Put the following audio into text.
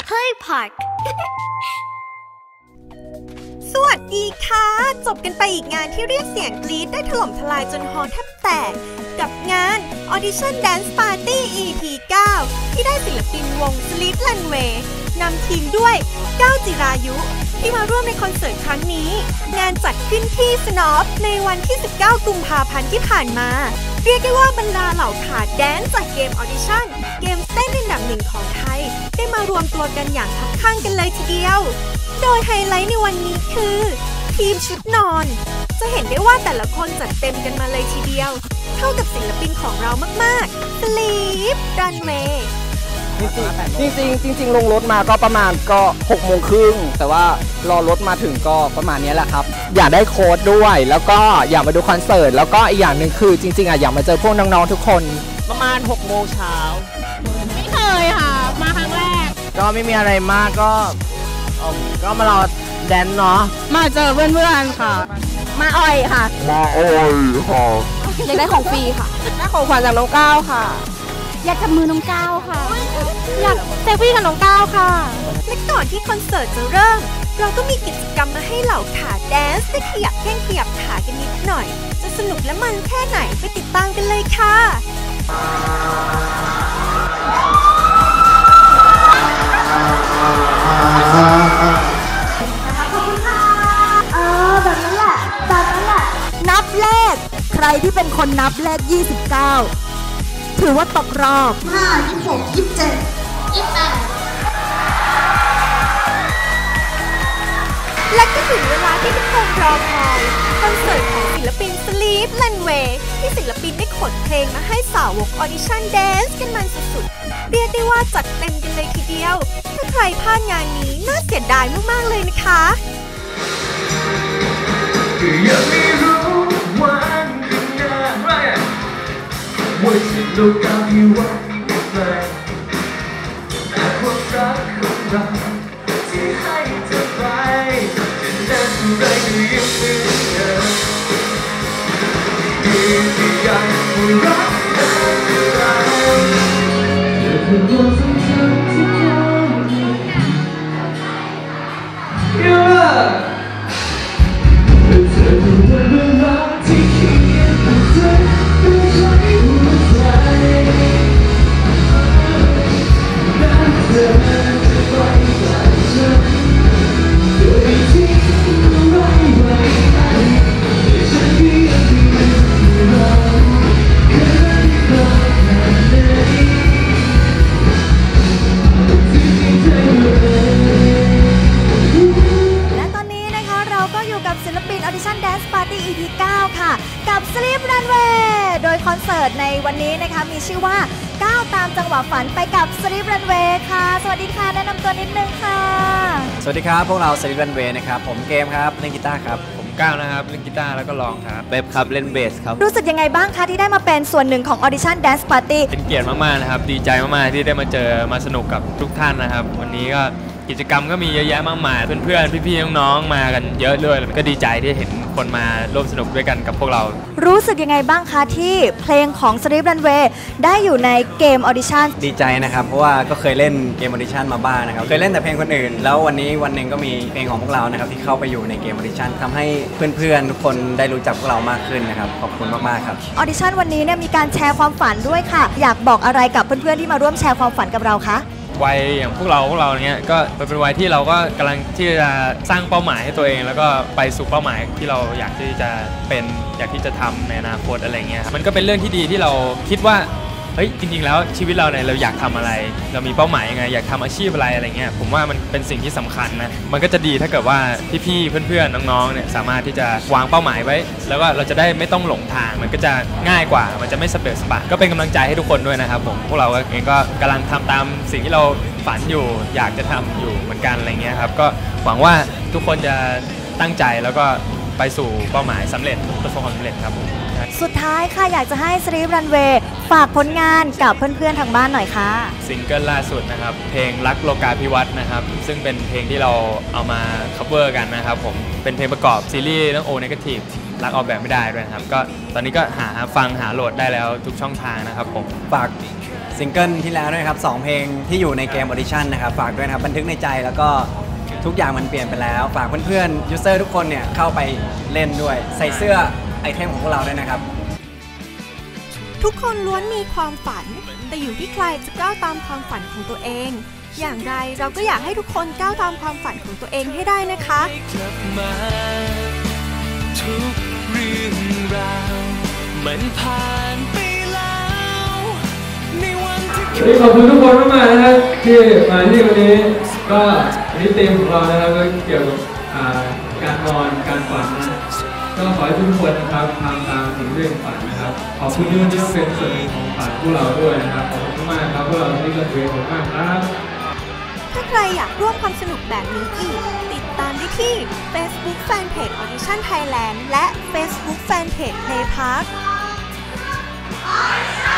Play Park สวัสดีค่ะจบกันไปอีกงานที่เรียกเสียงกรี๊ดได้ถล่มทลายจนฮอลล์แทบแตกกับงาน Audition Dance Party EP 9 ที่ได้ศิลปินวง Sleep Runway นำทีมด้วยก้าวจิรายุที่มาร่วมในคอนเสิร์ตครั้งนี้งานจัดขึ้นที่สนอปในวันที่ 19 กุมภาพันธ์ที่ผ่านมาเรียกได้ว่าบรรดาเหล่าขาแดนซ์จากเกม Audition เกมเต้นอันดับหนึ่งของไทยได้มารวมตัวกันอย่างคับคั่งกันเลยทีเดียวโดยไฮไลท์ในวันนี้คือทีมชุดนอนจะเห็นได้ว่าแต่ละคนจัดเต็มกันมาเลยทีเดียวเข้ากับศิลปินของเรามากๆ Sleep Runway จริงลงรถมาก็ประมาณก็6 โมงครึ่งแต่ว่ารอรถมาถึงก็ประมาณนี้แหละครับอยากได้โค้ดด้วยแล้วก็อยากมาดูคอนเสิร์ตแล้วก็อีกอย่างหนึ่งคือจริงๆอยากมาเจอพวกน้องๆทุกคนประมาณ6 โมงเช้าไม่เคยค่ะมาครั้งแรกก็ไม่มีอะไรมากก็มารอแดนเนาะมาเจอเพื่อนๆค่ะมาอ่อยค่ะอยากได้ของฟรีค่ะได้ของขวัญจากน้องก้าวค่ะอยากจับมือน้องก้าวค่ะอยากเซลฟี่กับน้องก้าวค่ะและก่อนที่คอนเสิร์ตจะเริ่มเราก็มีกิจกรรมมาให้เหล่าขาแดนซ์ได้ขยับแข้งขยับขากันนิดหน่อยจะสนุกและมันแค่ไหนไปติดตามกันเลยค่ะนับเลขใครที่เป็นคนนับเลข29ถือว่าตกรอบ 5 26 27 28 และก็ถึงเวลาที่ทุกคนรอคอยคอนเสิร์ตของศิลปิน Sleep Runway ที่ศิลปินได้ขนเพลงมาให้สาวก Audition Dance กันมันสุดๆเรียกได้ว่าจัดเต็มกันเลยทีเดียวถ้าใครพลาดงานนี้น่าเสียดายมากๆเลยนะคะยังไม่รู้วันข้างหน้าว่าจะโลกาภิวัตน์อย่างไรแต่ความรักของเราที่ให้เธอไปจะนานเท่าไรก็ยังเหมือนเดิมมีที่ยังรักเธอเราจะเป็นความทรงจำที่คงอยู่ศิลปิน Audition Dance Party EP 9 ค่ะกับ Sleep Runway โดยคอนเสิร์ตในวันนี้นะคะมีชื่อว่าก้าวตามจังหวะฝันไปกับ Sleep Runway ค่ะสวัสดีค่ะแนะนำตัวนิดนึงค่ะสวัสดีครับพวกเรา Sleep Runway นะครับผมเกมครับเล่นกีตาร์ครับผมก้าวนะครับเล่นกีตาร์แล้วก็ร้องครับเบบครับเล่นเบสครับรู้สึกยังไงบ้างคะที่ได้มาเป็นส่วนหนึ่งของ Audition Dance Party เป็นเกียรติมากๆนะครับดีใจมากๆที่ได้มาเจอมาสนุกกับทุกท่านนะครับวันนี้ก็กิจกรรมก็มีเยอะแยะมากมายเพื่อนๆพี่ๆน้องๆมากันเยอะเลยก็ดีใจที่เห็นคนมาร่วมสนุกด้วยกันกับพวกเรารู้สึกยังไงบ้างคะที่เพลงของ Sleep Runway ได้อยู่ในเกม Audition ดีใจนะครับเพราะว่าก็เคยเล่นเกม Audition มาบ้างนะครับเคยเล่นแต่เพลงคนอื่นแล้ววันนี้วันหนึ่งก็มีเพลงของพวกเรานะครับที่เข้าไปอยู่ในเกม Audition ทำให้เพื่อนๆทุกคนได้รู้จักพวกเรามากขึ้นนะครับขอบคุณมากๆครับ Audition วันนี้เนี่ยมีการแชร์ความฝันด้วยค่ะอยากบอกอะไรกับเพื่อนๆที่มาร่วมแชร์ความฝันกับเราคะวัยอย่างพวกเราเนี้ยก็เป็นวัยที่เราก็กำลังที่จะสร้างเป้าหมายให้ตัวเองแล้วก็ไปสู่เป้าหมายที่เราอยากที่จะเป็นอยากที่จะทำในอนาคตอะไรเงี้ยมันก็เป็นเรื่องที่ดีที่เราคิดว่าเฮ้ยจริงๆแล้วชีวิตเราเนี่ยเราอยากทำอะไรเรามีเป้าหมายยังไงอยากทำอาชีพอะไรเงี้ยผมว่ามันเป็นสิ่งที่สำคัญนะมันก็จะดีถ้าเกิดว่าพี่ๆเพื่อนๆน้องๆเนี่ยสามารถที่จะวางเป้าหมายไว้แล้วก็เราจะได้ไม่ต้องหลงทางมันก็จะง่ายกว่ามันจะไม่สเปซสปะก็เป็นกำลังใจให้ทุกคนด้วยนะครับผมพวกเราเองก็กำลังทำตามสิ่งที่เราฝันอยู่อยากจะทำอยู่เหมือนกันอะไรเงี้ยครับก็หวังว่าทุกคนจะตั้งใจแล้วก็ไปสู่เป้าหมายสำเร็จประสบความสำเร็จครับผมสุดท้ายค่ะอยากจะให้ Sleep Runway ฝากผลงานกับเพื่อนๆทางบ้านหน่อยค่ะซิงเกิลล่าสุดนะครับเพลงรักโลกาภิวัตน์นะครับซึ่งเป็นเพลงที่เราเอามา cover กันนะครับผมเป็นเพลงประกอบซีรีส์เรื่อง O Negative รักออกแบบไม่ได้ด้วยนะครับก็ตอนนี้ก็หาฟังหาโหลดได้แล้วทุกช่องทางนะครับผมฝากซิงเกิลที่แล้วด้วยครับ2เพลงที่อยู่ในเกม Audition นะครับฝากด้วยนะครับบันทึกในใจแล้วก็ทุกอย่างมันเปลี่ยนไปแล้วฝากเพื่อนๆยูเซอร์ทุกคนเนี่ยเข้าไปเล่นด้วยใส่เสื้อไอเทมของพวกเราด้วยนะครับทุกคนล้วนมีความฝันแต่อยู่ที่ใครจะก้าวตามความฝันของตัวเองอย่างไรเราก็อยากให้ทุกคนก้าวตามความฝันของตัวเองให้ได้นะคะทุกเรื่องราวมันผ่านไปแล้วในวันที่ขอบคุณทุกคนมากๆนะครับที่มาที่วันนี้ก็วันนี้ธีมของเรานะครับก็เกี่ยวกับการนอนการฝันนะก็ขอให้ทุกคนนะครับทำตามสิ่งที่ฝันนะครับขอบคุณที่วันนี้เป็นส่วนหนึ่งของฝันพวกเราด้วยนะครับขอบคุณมากครับพวกเราที่ก็เรียนมากครับถ้าใครอยากร่วมความสนุกแบบนี้อีกติดตามได้ที่ Facebook Fanpage Audition Thailand และ Facebook Fanpage Play Park